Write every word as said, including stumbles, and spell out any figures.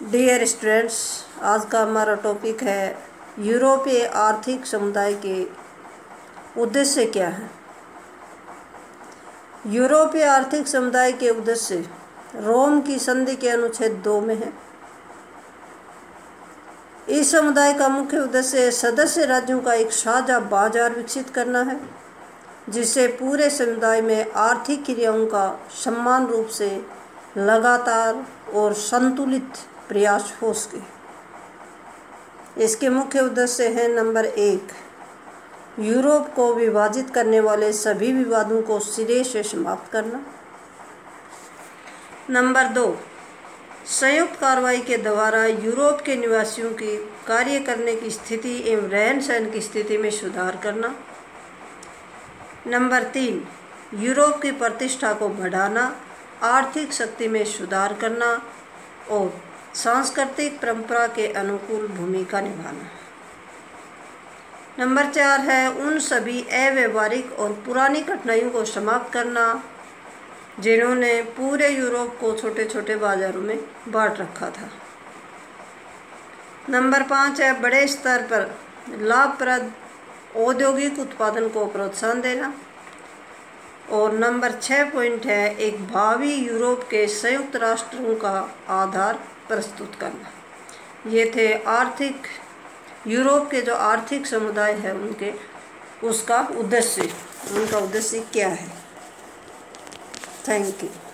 Dear students, आज का हमारा टॉपिक है यूरोपीय आर्थिक समुदाय के उद्देश्य क्या है। यूरोपीय आर्थिक समुदाय के उद्देश्य रोम की संधि के अनुच्छेद दो में है। इस समुदाय का मुख्य उद्देश्य सदस्य राज्यों का एक साझा बाजार विकसित करना है, जिससे पूरे समुदाय में आर्थिक क्रियाओं का समान रूप से लगातार और संतुलित प्रयास हो सके। इसके मुख्य उद्देश्य हैं: नंबर एक, यूरोप को विभाजित करने वाले सभी विवादों को सिरे से समाप्त करना। नंबर दो, संयुक्त कार्रवाई के द्वारा यूरोप के निवासियों की कार्य करने की स्थिति एवं रहन सहन की स्थिति में सुधार करना। नंबर तीन, यूरोप की प्रतिष्ठा को बढ़ाना, आर्थिक शक्ति में सुधार करना और सांस्कृतिक परंपरा के अनुकूल भूमिका निभाना। नंबर चार है उन सभी अव्यवहारिक और पुरानी कठिनाइयों को समाप्त करना जिन्होंने पूरे यूरोप को छोटे छोटे बाजारों में बांट रखा था। नंबर पाँच है बड़े स्तर पर लाभप्रद औद्योगिक उत्पादन को प्रोत्साहन देना। और नंबर छः पॉइंट है एक भावी यूरोप के संयुक्त राष्ट्रों का आधार प्रस्तुत करना। ये थे आर्थिक यूरोप के जो आर्थिक समुदाय है उनके उसका उद्देश्य उनका उद्देश्य क्या है। Thank you.